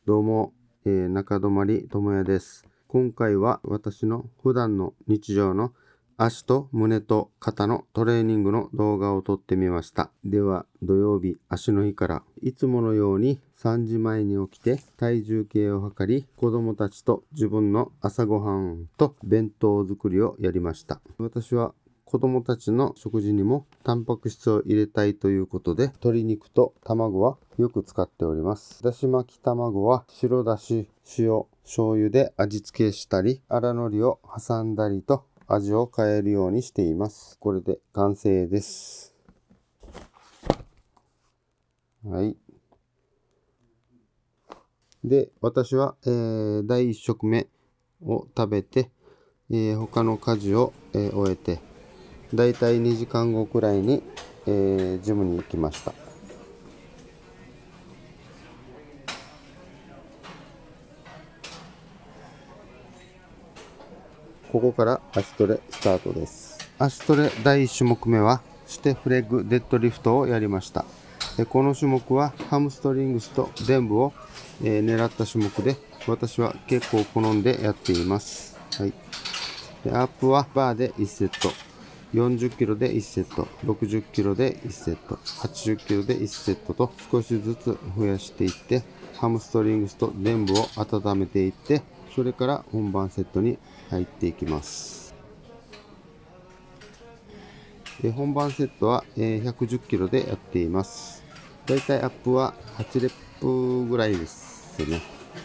どうも、中泊智也です。今回は私の普段の日常の足と胸と肩のトレーニングの動画を撮ってみました。では土曜日足の日からいつものように3時前に起きて体重計を測り、子供たちと自分の朝ごはんと弁当作りをやりました。私は子供たちの食事にもタンパク質を入れたいということで、鶏肉と卵はよく使っております。だし巻き卵は白だし、塩、醤油で味付けしたり、粗海苔を挟んだりと味を変えるようにしています。これで完成です。はい。で、私は、第1食目を食べて、他の家事を、終えて、だいたい2時間後くらいに、ジムに行きました。ここから足トレスタートです。足トレ第1種目目はステフレッグデッドリフトをやりました。この種目はハムストリングスと臀部を、狙った種目で、私は結構好んでやっています。はい。でアップはバーで1セット。40キロで1セット、60キロで1セット、80キロで1セットと少しずつ増やしていって、ハムストリングスと臀部を温めていって、それから本番セットに入っていきます。本番セットは110キロでやっています。だいたいアップは8レップぐらいですね。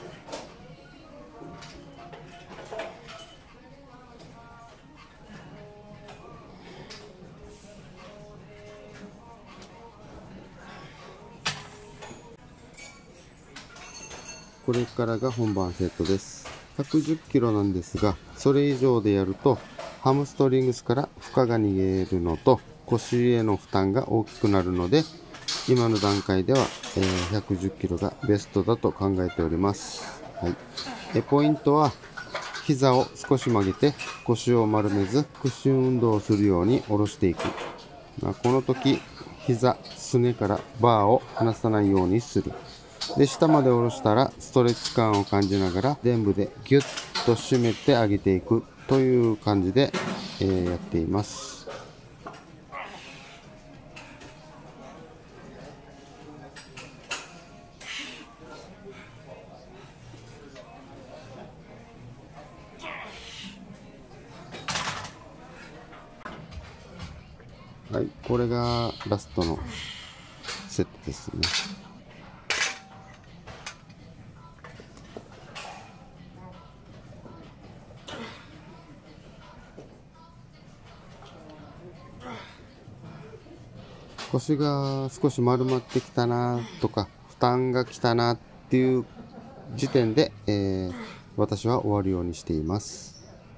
これからが本番セットです。110キロなんですが、それ以上でやるとハムストリングスから負荷が逃げるのと腰への負担が大きくなるので、今の段階では110キロがベストだと考えております。はい。ポイントは膝を少し曲げて腰を丸めず屈伸運動をするように下ろしていく。この時膝、すねからバーを離さないようにする。で、下まで下ろしたらストレッチ感を感じながら臀部でギュッと締めてあげていくという感じで、やっています。はい、これがラストのセットですね。腰が少し丸まってきたなとか負担がきたなっていう時点で、私は終わるようにしています。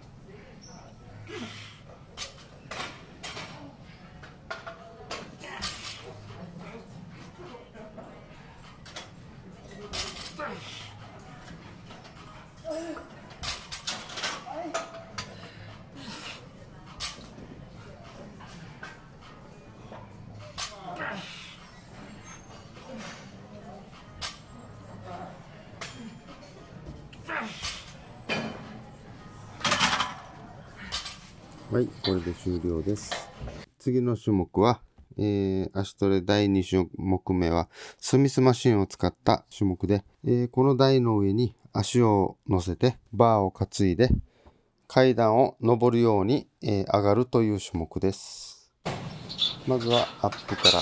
はい、これで終了です。次の種目は、足トレ第2種目目はスミスマシンを使った種目で、この台の上に足を乗せてバーを担いで階段を上るように、上がるという種目です。まずはアップから。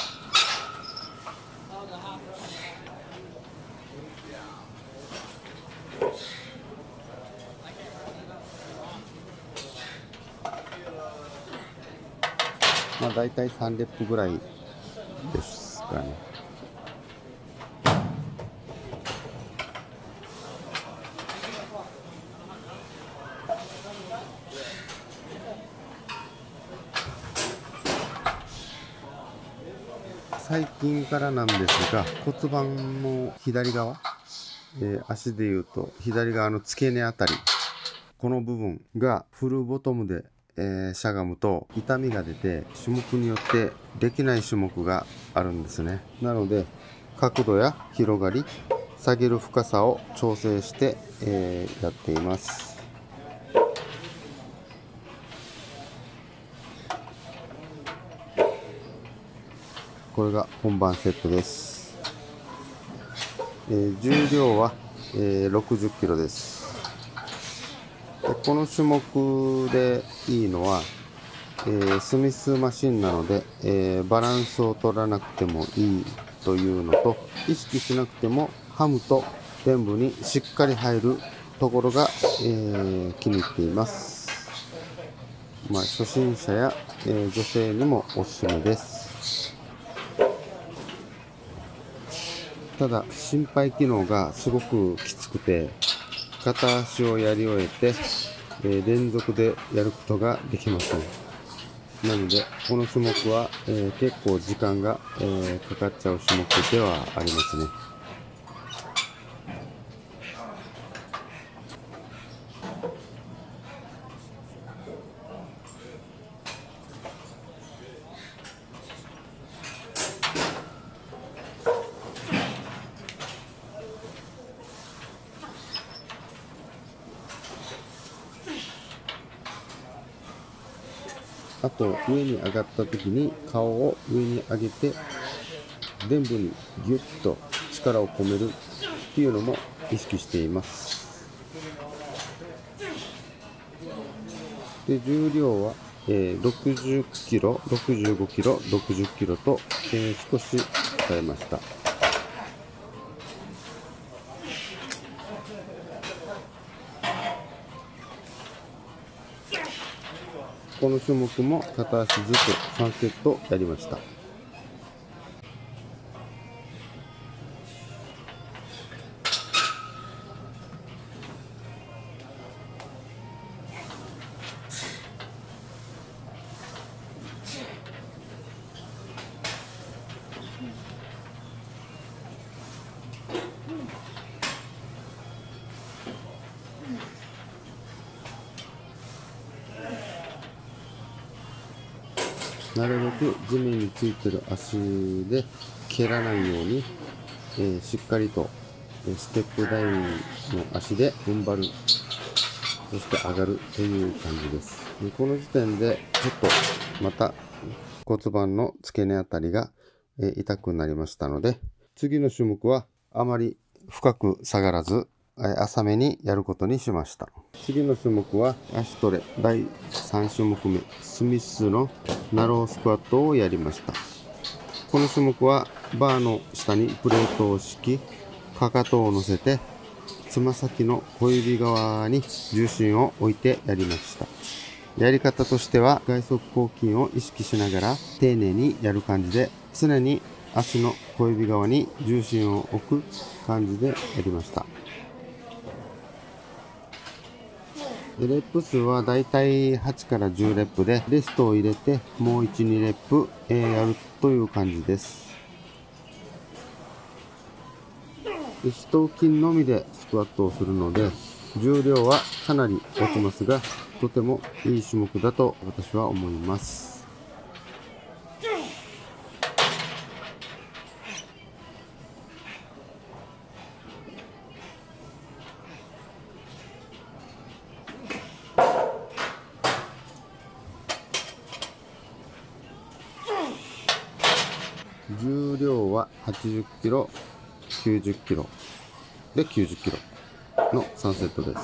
だいたい3レップぐらいですかね。最近からなんですが、骨盤の左側、足でいうと左側の付け根あたり、この部分がフルボトムでしゃがむと痛みが出て、種目によってできない種目があるんですね。なので角度や広がり、 下げる深さを調整して、やっています。これが本番セットです。重量は、60キロです。でこの種目でいいのは、スミスマシンなので、バランスを取らなくてもいいというのと、意識しなくてもハムと臀部にしっかり入るところが、気に入っています。初心者や、女性にもおすすめです。ただ心肺機能がすごくきつくて、片足をやり終えて、連続でやることができません。なのでこの種目は、結構時間が、かかっちゃう種目ではありますね。あと上に上がった時に顔を上に上げて臀部にギュッと力を込めるっていうのも意識しています。で重量は、60キロ、65キロ、60キロと、少し変えました。この種目も片足ずつ3セットやりました。なるべく地面についてる足で蹴らないように、しっかりとステップダウンの足で踏ん張る、そして上がるという感じです。でこの時点でちょっとまた骨盤の付け根あたりが痛くなりましたので、次の種目はあまり深く下がらず浅めにやることにしました。次の種目は足トレ第3種目目、スミスのナロースクワットをやりました。この種目はバーの下にプレートを敷き、かかとを乗せてつま先の小指側に重心を置いてやりました。やり方としては外側広筋を意識しながら丁寧にやる感じで、常に足の小指側に重心を置く感じでやりました。レップ数はだいたい8から10レップで、レストを入れてもう 1,2 レップ、やるという感じです。四頭筋のみでスクワットをするので重量はかなり落ちますが、とてもいい種目だと私は思います。重量は80キロ、90キロで90キロの3セットです。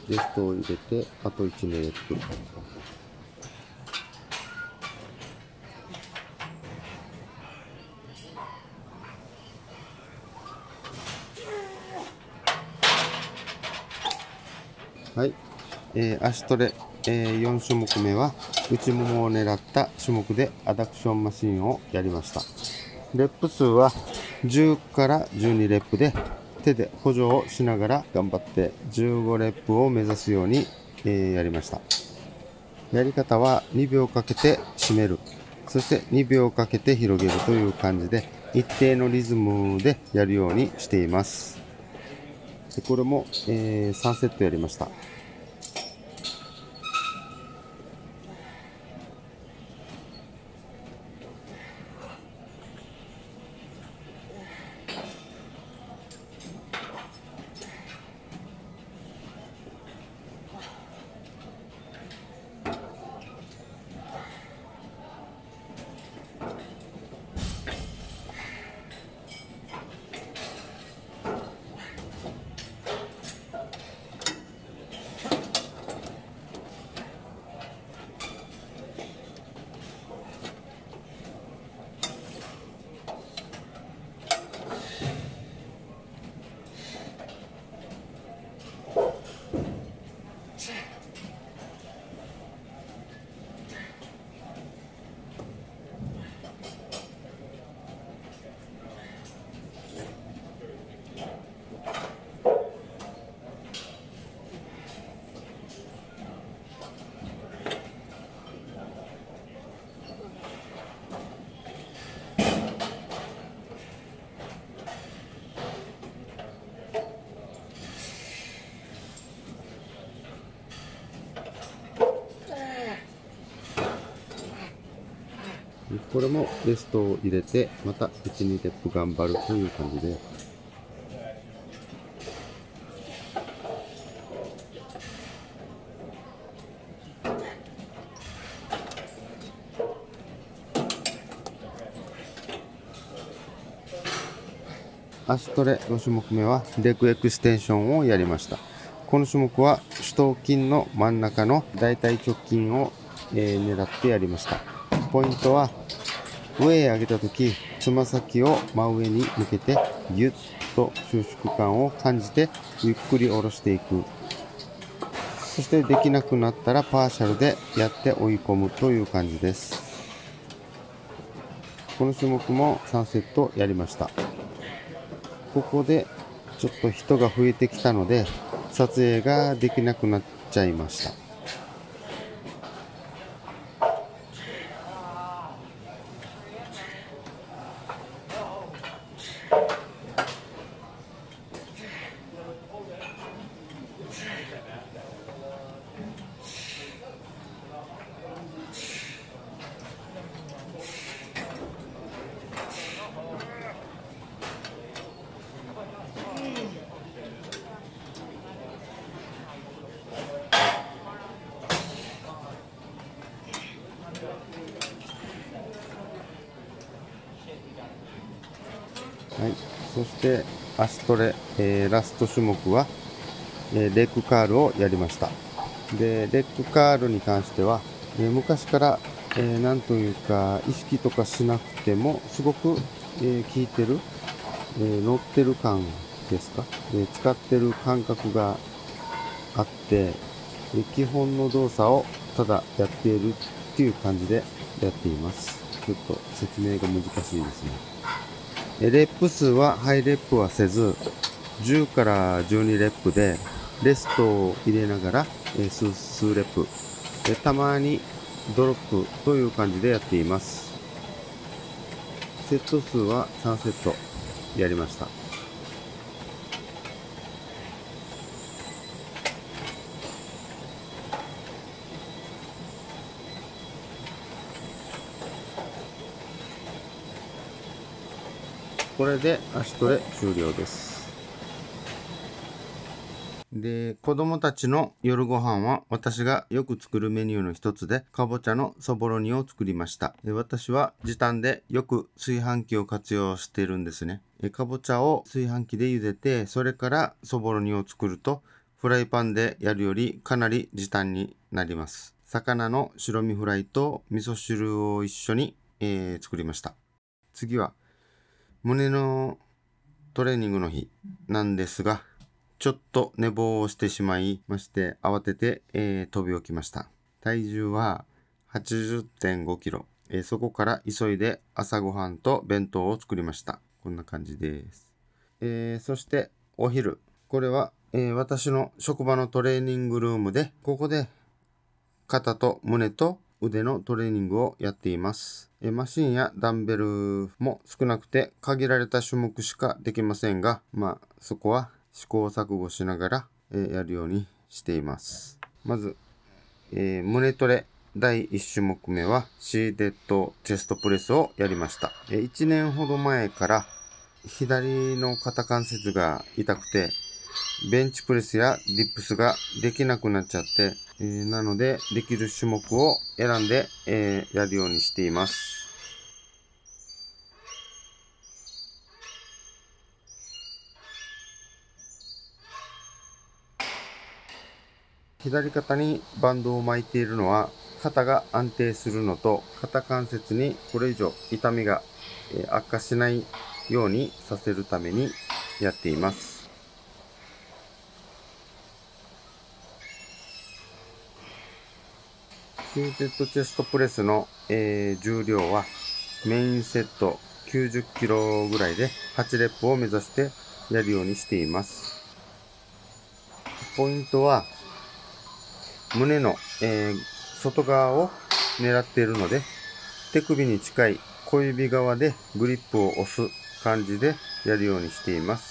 レストを入れて、あと1レップ。はい、足トレ、4種目目は内ももを狙った種目でアダクションマシンをやりました。レップ数は10から12レップで手で補助をしながら頑張って15レップを目指すように、やりました。やり方は2秒かけて締める、そして2秒かけて広げるという感じで一定のリズムでやるようにしています。でこれも、3セットやりました。これもレストを入れてまた 1,2 レップ頑張るという感じで、足トレ5種目目はレッグエクステンションをやりました。この種目は主頭筋の真ん中の大腿直筋を、狙ってやりました。ポイントは上へ上げた時、つま先を真上に向けてギュッと収縮感を感じてゆっくり下ろしていく。そしてできなくなったらパーシャルでやって追い込むという感じです。この種目も3セットやりました。ここでちょっと人が増えてきたので撮影ができなくなっちゃいました。はい、そして足トレ、ラスト種目は、レッグカールをやりました。でレッグカールに関しては、昔から、なんというか意識とかしなくてもすごく、効いてる、乗ってる感ですか、使ってる感覚があって、基本の動作をただやっているっていう感じでやっています。ちょっと説明が難しいですね。レップ数はハイレップはせず、10から12レップでレストを入れながら数レップ、たまにドロップという感じでやっています。セット数は3セットやりました。これで足トレ終了です。で、子供たちの夜ご飯は私がよく作るメニューの一つで、かぼちゃのそぼろ煮を作りました。私は時短でよく炊飯器を活用しているんですね。かぼちゃを炊飯器で茹でて、それからそぼろ煮を作るとフライパンでやるよりかなり時短になります。魚の白身フライと味噌汁を一緒に、作りました。次は胸のトレーニングの日なんですが、ちょっと寝坊をしてしまいまして、慌てて、飛び起きました。体重は 80.5 キロ、そこから急いで朝ごはんと弁当を作りました。こんな感じです。そしてお昼、これは、私の職場のトレーニングルームで、ここで肩と胸と腕のトレーニングをやっています。マシンやダンベルも少なくて限られた種目しかできませんが、そこは試行錯誤しながら、やるようにしています。まず、胸トレ第1種目目はシーテッドチェストプレスをやりました。1年ほど前から左の肩関節が痛くて、ベンチプレスやディップスができなくなっちゃって、なのでできる種目を選んで、やるようにしています。左肩にバンドを巻いているのは肩が安定するのと、肩関節にこれ以上痛みが悪化しないようにさせるためにやっています。シーテッドチェストプレスの、重量はメインセット90キロぐらいで8レップを目指してやるようにしています。ポイントは胸の、外側を狙っているので、手首に近い小指側でグリップを押す感じでやるようにしています。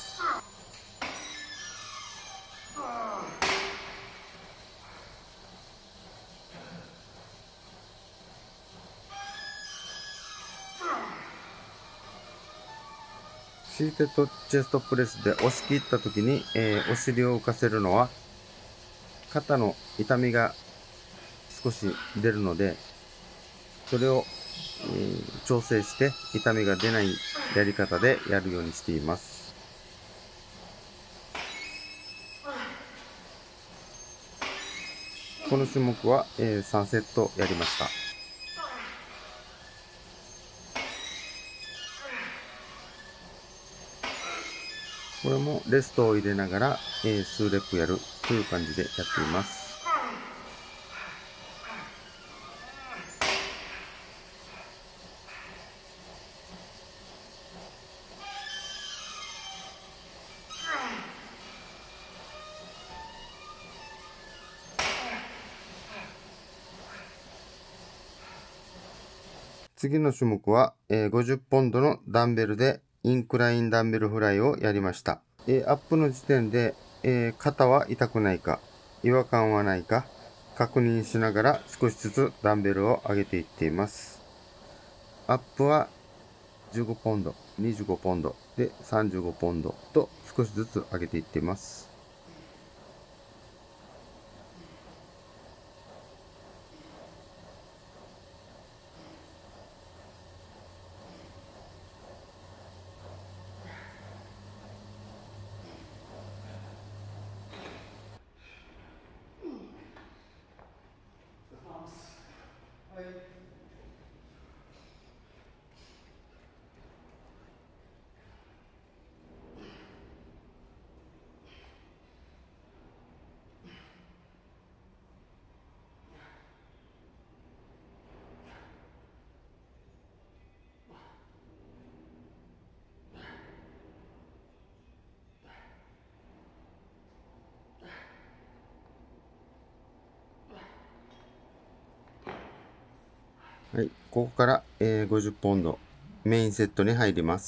シーテッドチェストプレスで押し切った時に、お尻を浮かせるのは肩の痛みが少し出るので、それを、調整して痛みが出ないやり方でやるようにしています。この種目は、3セットやりました。これもレストを入れながら、数レップやるという感じでやっています。次の種目は、50ポンドのダンベルでインクラインダンベルフライをやりました。アップの時点で、肩は痛くないか、違和感はないか確認しながら少しずつダンベルを上げていっています。アップは15ポンド、25ポンドで35ポンドと少しずつ上げていっています。はい、ここから、50ポンドメインセットに入ります。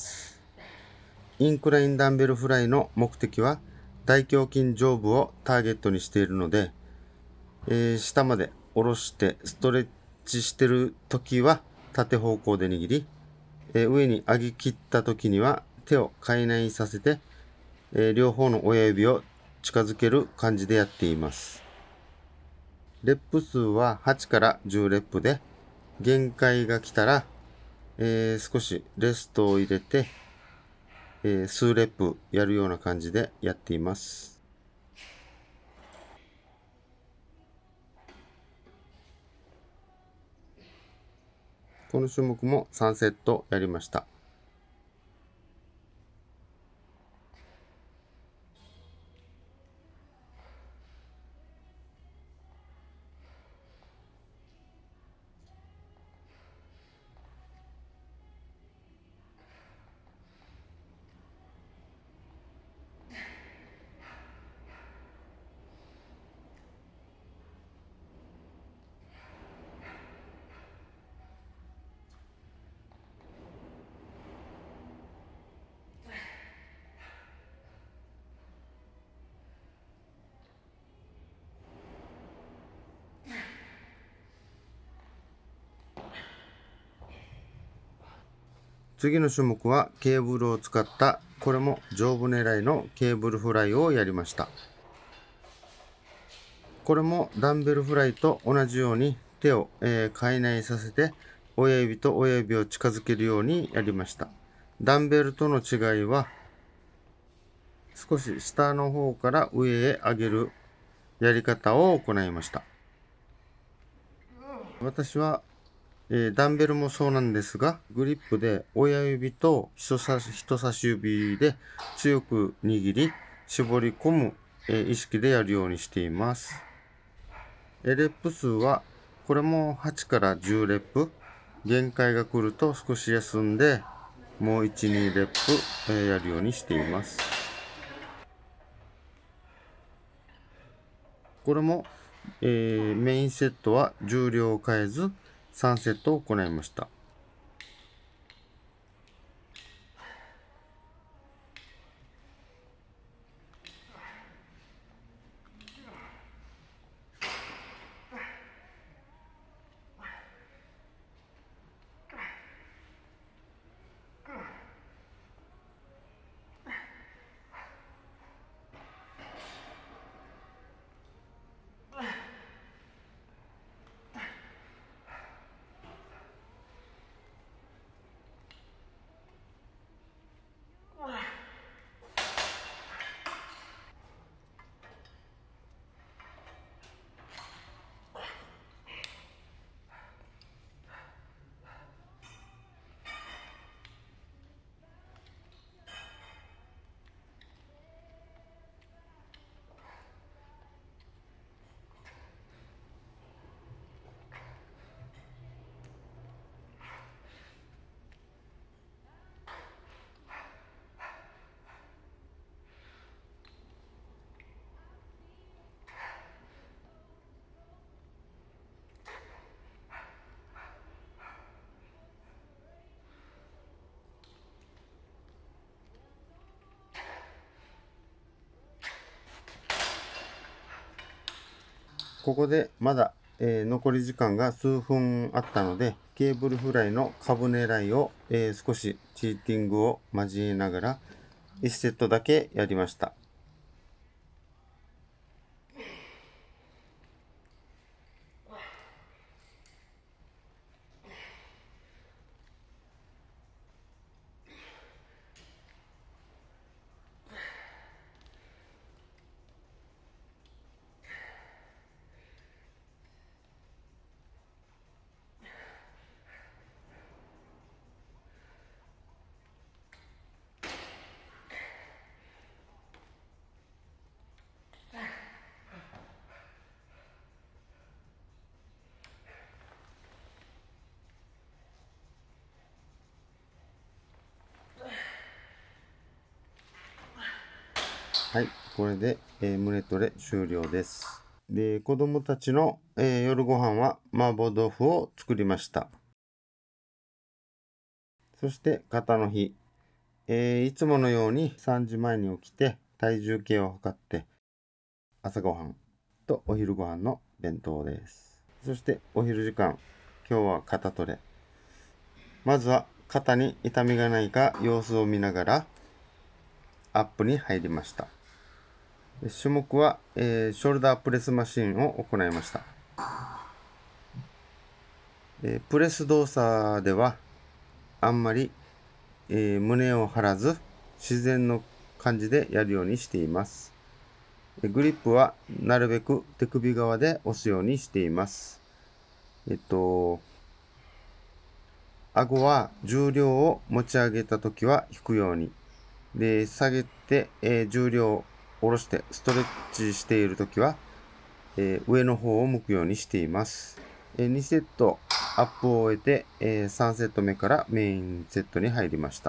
インクラインダンベルフライの目的は大胸筋上部をターゲットにしているので、下まで下ろしてストレッチしてる時は縦方向で握り、上に上げ切った時には手をかいないさせて、両方の親指を近づける感じでやっています。レップ数は8から10レップで、限界が来たら、少しレストを入れて、数レップやるような感じでやっています。 この種目も3セットやりました。次の種目はケーブルを使った、これも上部狙いのケーブルフライをやりました。これもダンベルフライと同じように手を、体内させて親指と親指を近づけるようにやりました。ダンベルとの違いは少し下の方から上へ上げるやり方を行いました。私はダンベルもそうなんですが、グリップで親指と人差し指で強く握り、絞り込む、意識でやるようにしています。レップ数は、これも8から10レップ。限界が来ると少し休んで、もう1、2レップ、やるようにしています。これも、メインセットは重量を変えず、3セットを行いました。ここでまだ、残り時間が数分あったので、ケーブルフライの株狙いを、少しチーティングを交えながら1セットだけやりました。はい、これで、胸トレ終了です。で、子供たちの、夜ご飯は麻婆豆腐を作りました。そして肩の日、いつものように3時前に起きて体重計を測って朝ごはんとお昼ご飯の弁当です。そしてお昼時間、今日は肩トレ。まずは肩に痛みがないか様子を見ながらアップに入りました。種目は、ショルダープレスマシンを行いました。プレス動作ではあんまり、胸を張らず自然の感じでやるようにしています。グリップはなるべく手首側で押すようにしています。 顎は重量を持ち上げたときは引くように。で、下げて、重量を下ろしてストレッチしているときは、上の方を向くようにしています。2セットアップを終えて、3セット目からメインセットに入りました。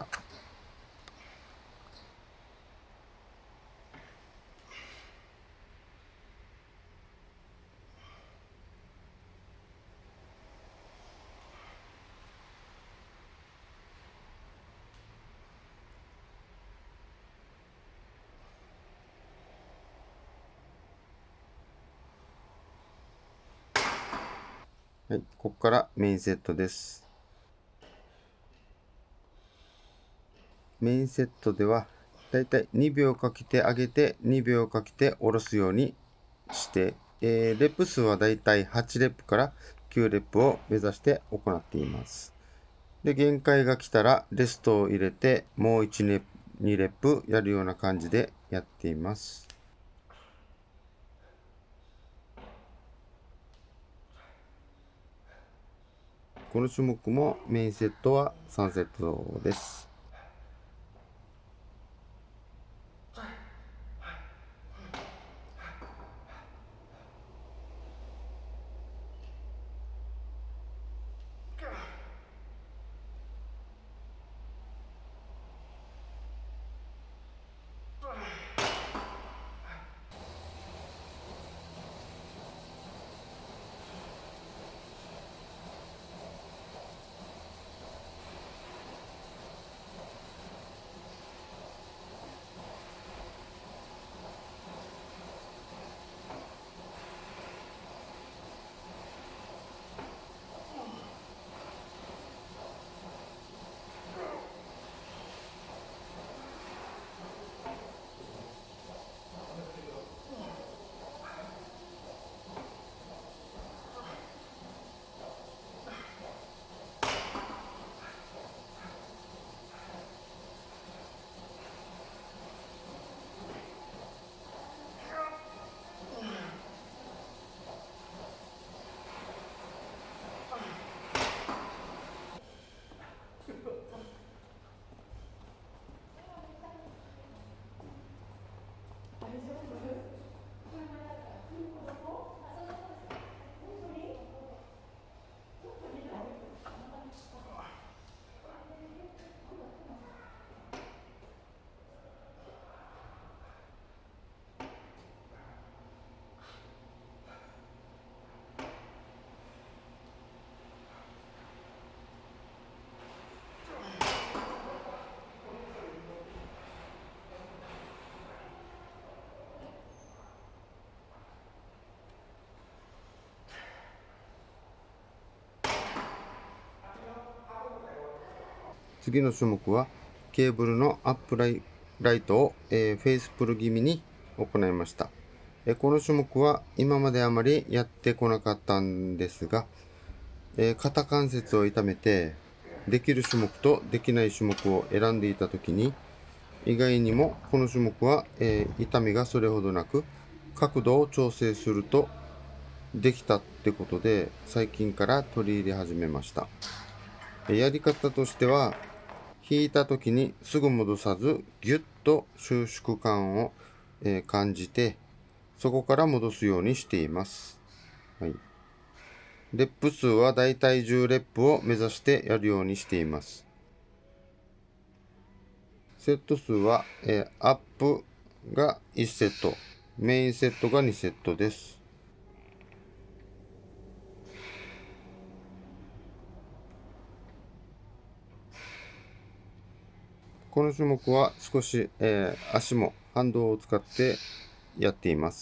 はい、ここからメインセットです。メインセットではだいたい2秒かけて上げて2秒かけて下ろすようにして、レップ数はだいたい8レップから9レップを目指して行っています。で、限界が来たらレストを入れてもう1レップ、2レップやるような感じでやっています。この種目もメインセットは3セットです。次の種目はケーブルのアップライトを、フェイスプル気味に行いました。この種目は今まであまりやってこなかったんですが、肩関節を痛めてできる種目とできない種目を選んでいた時に、意外にもこの種目は、痛みがそれほどなく角度を調整するとできたってことで最近から取り入れ始めました。やり方としては、引いた時にすぐ戻さずギュッと収縮感を、感じてそこから戻すようにしています。はい、レップ数はだいたい10レップを目指してやるようにしています。セット数は、アップが1セット、メインセットが2セットです。この種目は少し、足も反動を使ってやっています。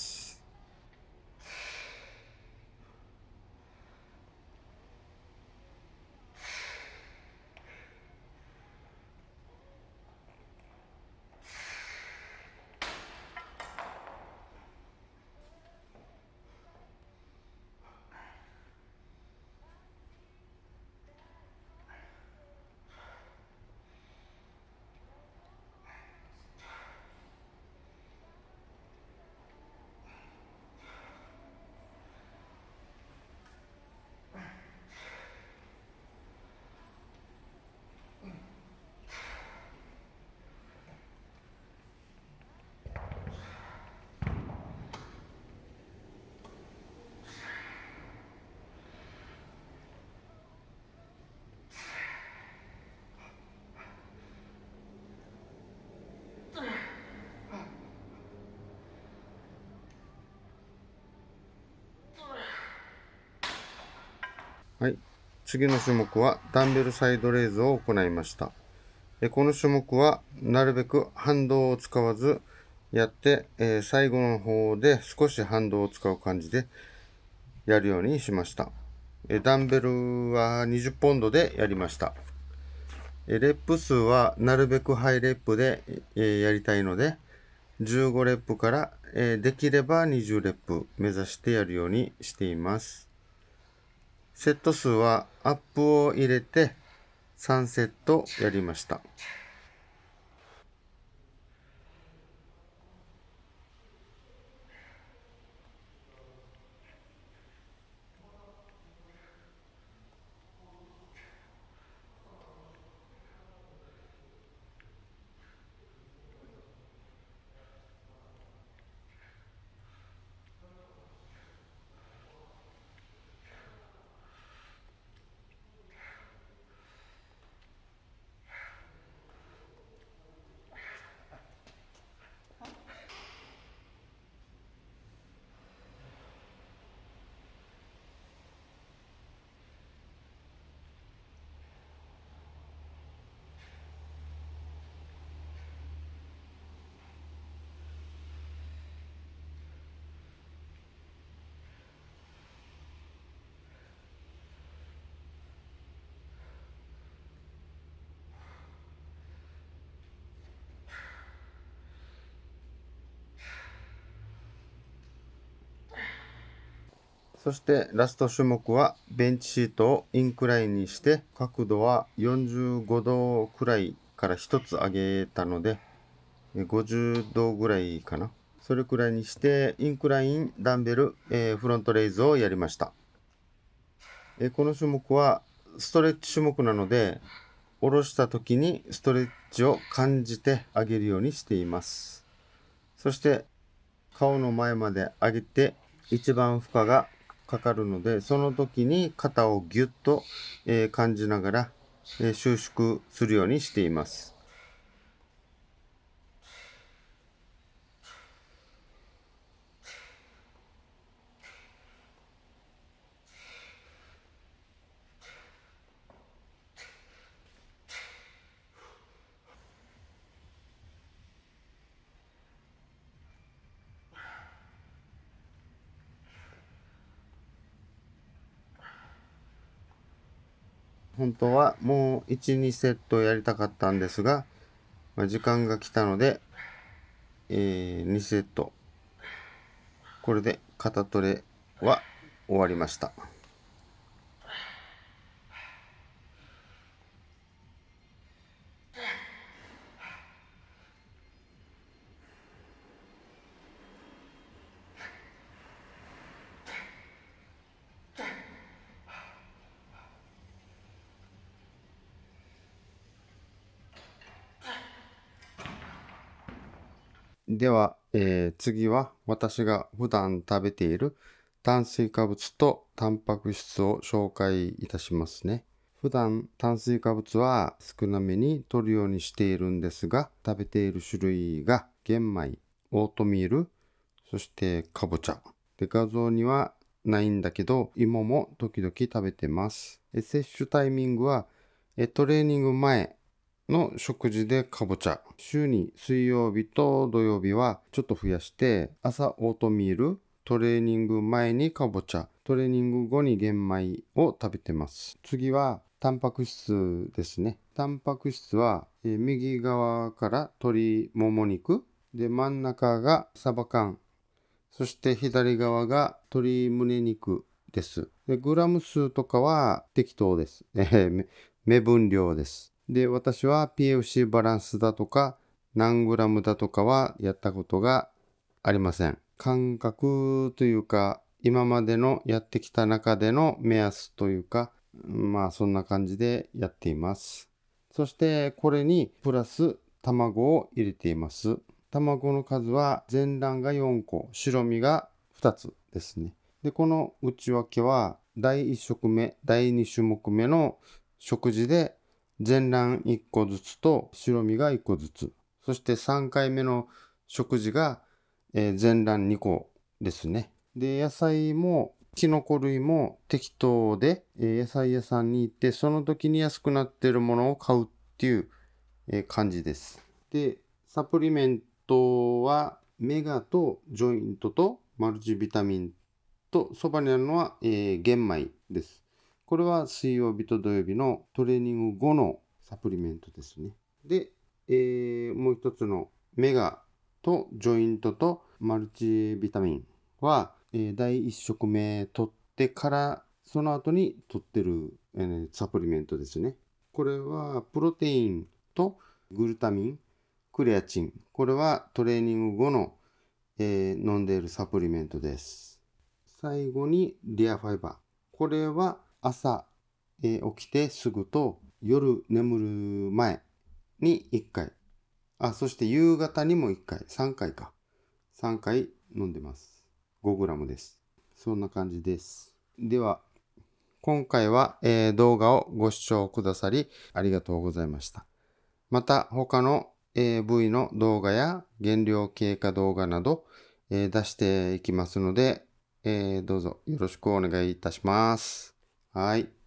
はい。次の種目はダンベルサイドレイズを行いました。この種目はなるべく反動を使わずやって、最後の方で少し反動を使う感じでやるようにしました。ダンベルは20ポンドでやりました。レップ数はなるべくハイレップで、やりたいので、15レップから、できれば20レップ目指してやるようにしています。セット数はアップを入れて3セットやりました。そしてラスト種目はベンチシートをインクラインにして角度は45度くらいから1つ上げたので50度ぐらいかな。それくらいにしてインクラインダンベル、フロントレイズをやりました。この種目はストレッチ種目なので下ろした時にストレッチを感じて上げるようにしています。そして顔の前まで上げて一番負荷がかかるので、その時に肩をギュッと、感じながら、収縮するようにしています。本当はもう1、2セットやりたかったんですが、時間が来たので、2セット。これで肩トレは終わりました。では、次は私が普段食べている炭水化物とタンパク質を紹介いたしますね。普段炭水化物は少なめに摂るようにしているんですが、食べている種類が玄米、オートミール、そしてかぼちゃ。で、画像にはないんだけど、芋も時々食べてます。摂取タイミングはトレーニング前の食事でかぼちゃ。週に水曜日と土曜日はちょっと増やして、朝オートミール、トレーニング前にかぼちゃ、トレーニング後に玄米を食べてます。次はタンパク質ですね。タンパク質は右側から鶏もも肉、で真ん中がサバ缶、そして左側が鶏胸肉です。でグラム数とかは適当です。目分量です。で、私は PFC バランスだとか何グラムだとかはやったことがありません。感覚というか今までのやってきた中での目安というか、まあそんな感じでやっています。そしてこれにプラス卵を入れています。卵の数は全卵が4個、白身が2つですね。で、この内訳は第1食目、第2種目目の食事で全卵1個ずつと白身が1個ずつ。そして3回目の食事が、全卵2個ですね。で、野菜もキノコ類も適当で、野菜屋さんに行ってその時に安くなってるものを買うっていう、感じです。で、サプリメントはメガとジョイントとマルチビタミンとそばにあるのは、玄米です。これは水曜日と土曜日のトレーニング後のサプリメントですね。で、もう一つのメガとジョイントとマルチビタミンは、第1食目取ってからその後に取ってる、サプリメントですね。これはプロテインとグルタミン、クレアチン。これはトレーニング後の、飲んでいるサプリメントです。最後にリアファイバー。これは朝、起きてすぐと夜眠る前に1回。そして夕方にも1回。3回か。3回飲んでます。5g です。そんな感じです。では、今回は、動画をご視聴くださりありがとうございました。また他の、部位の動画や減量経過動画など、出していきますので、どうぞよろしくお願いいたします。はい。